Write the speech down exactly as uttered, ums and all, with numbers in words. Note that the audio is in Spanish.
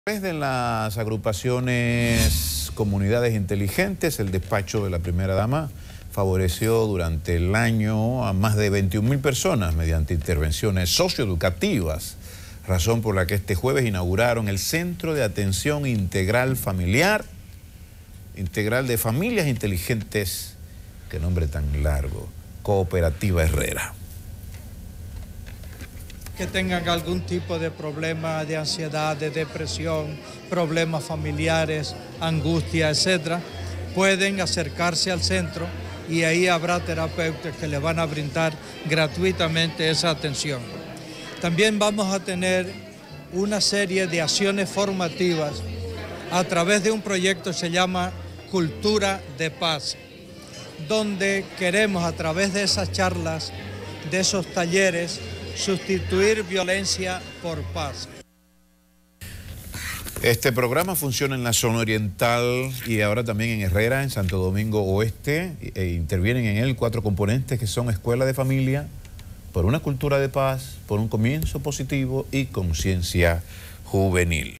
De las agrupaciones Comunidades Inteligentes, el despacho de la primera dama favoreció durante el año a más de veintiún mil personas mediante intervenciones socioeducativas, razón por la que este jueves inauguraron el Centro de Atención Integral Familiar, Integral de Familias Inteligentes, qué nombre tan largo, Cooperativa Herrera. Que tengan algún tipo de problema de ansiedad, de depresión, problemas familiares, angustia, etcétera, pueden acercarse al centro y ahí habrá terapeutas que les van a brindar gratuitamente esa atención. También vamos a tener una serie de acciones formativas a través de un proyecto que se llama Cultura de Paz, donde queremos a través de esas charlas, de esos talleres, sustituir violencia por paz. Este programa funciona en la zona oriental y ahora también en Herrera, en Santo Domingo Oeste, e intervienen en él cuatro componentes que son escuela de familia, por una cultura de paz, por un comienzo positivo y conciencia juvenil.